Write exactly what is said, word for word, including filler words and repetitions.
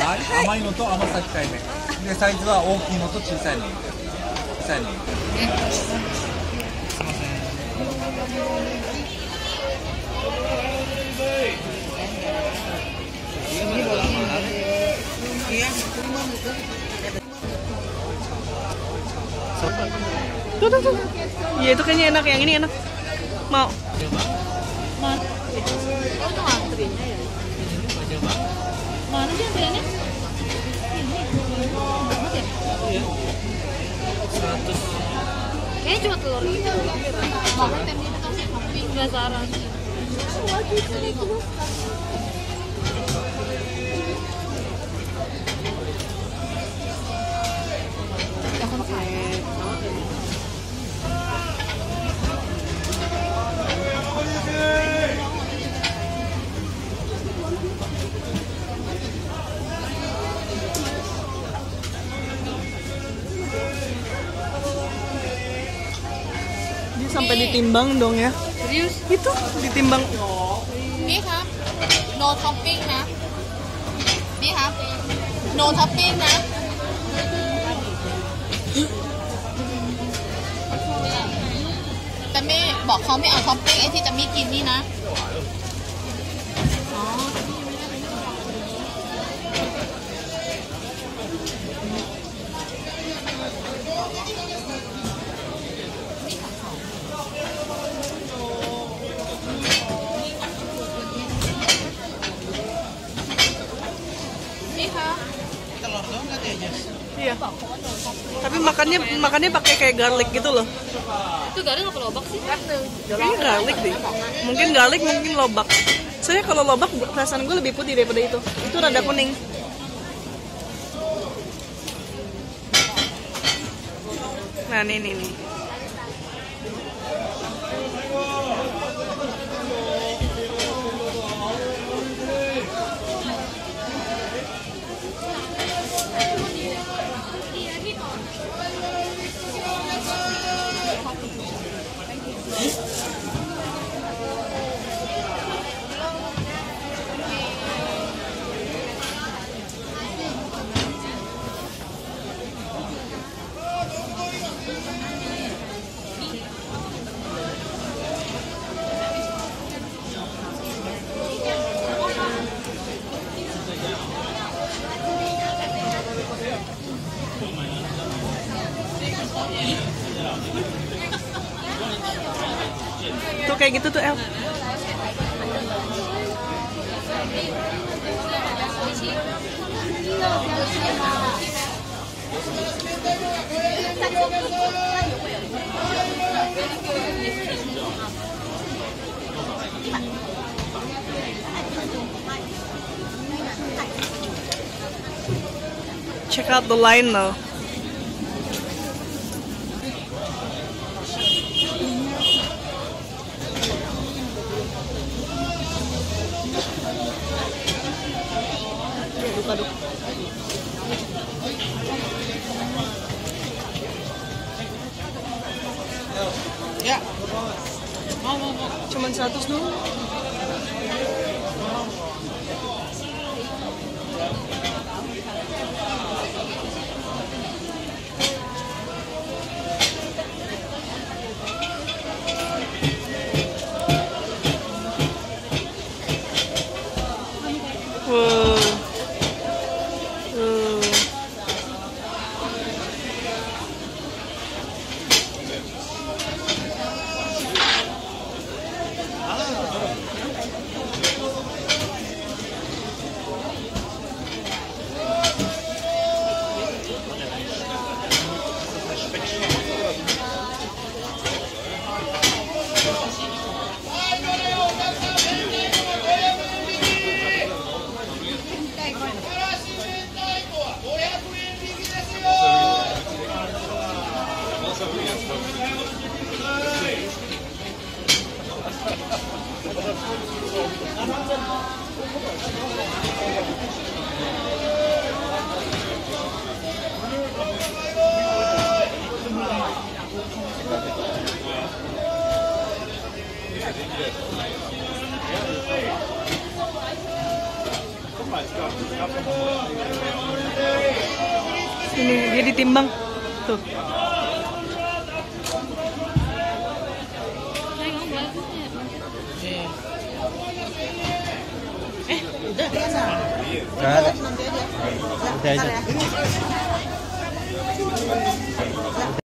はい、甘いのと甘さ控えめで、サイズは大きいのと小さいの、小さいの。え、すいません。 Tuh, tuh, tuh. Iya, itu kayaknya enak, yang ini enak. Mau? Mana? Oh, itu antrinya ya? Mana sih antriannya? Ini. Banget ya? Iya. seratus. Kayaknya cuma telur gitu. Banget yang ini kasih topping penasaran. Aku kayak dia sampai ditimbang dong ya. Serius? Itu ditimbang. นี่ครับ no topping นะนี่ครับ no topping นะแต่ไม่บอกเขาไม่เอาท็อปปิ้งไอ้ที่จะไม่กินนี่นะอ๋อ Iya. Tapi makannya makannya pakai kayak garlic gitu loh. Itu garlic apa lobak sih? Kayaknya garlic deh. Mungkin garlic, mungkin lobak. Soalnya kalau lobak perasaan gue lebih putih daripada itu. Itu rada kuning. Nah, nih nih nih. Tuh kayak gitu tuh El. Check out the line though. Aduh. Ya. Mau mau mau. Cuman seratus doang. Wow. Guck mal, es gab, es gab Ini dia ditimbang tuh. Eh, udah. Nggak ada. Udah aja.